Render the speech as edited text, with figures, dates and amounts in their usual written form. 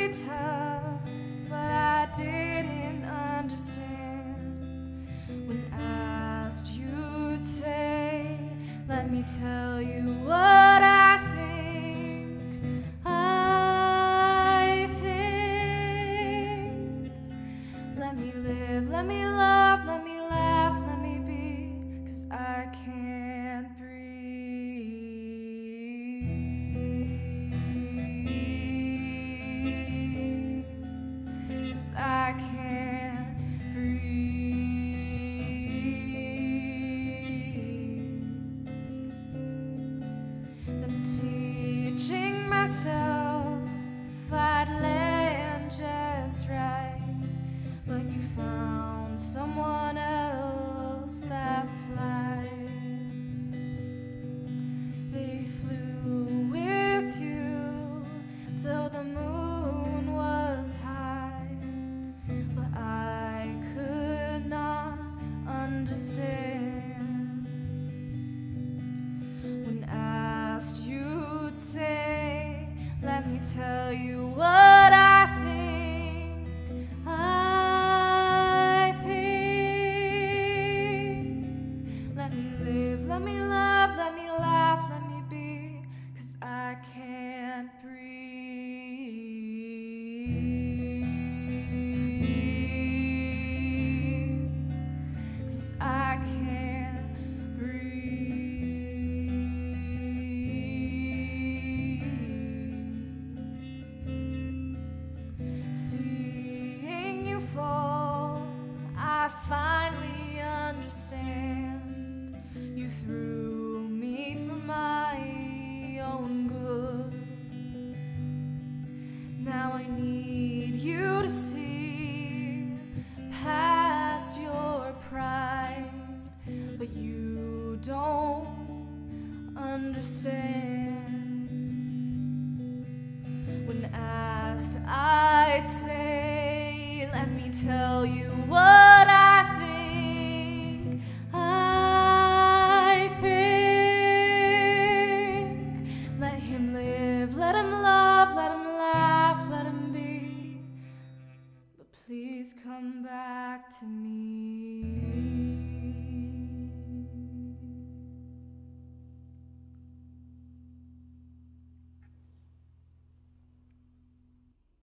tough, but I didn't understand. When asked, you'd say, let me tell you what I think. I think. Let me live, let me love, let me laugh, let me be, 'cause I can't breathe. 'Cause I can't breathe. I'm teaching myself I'd land just right, but you found someone else that flight. They flew with you till the moon was high, but I could not understand. When asked, you'd say, let me tell you what I think. I think. Let me live, let me love, let me laugh, let me be, 'cause I can't breathe. 'Cause I can't breathe. Seeing you fall, I finally understand. You threw me for my own good. Now I need you to see past your pride, but you don't understand.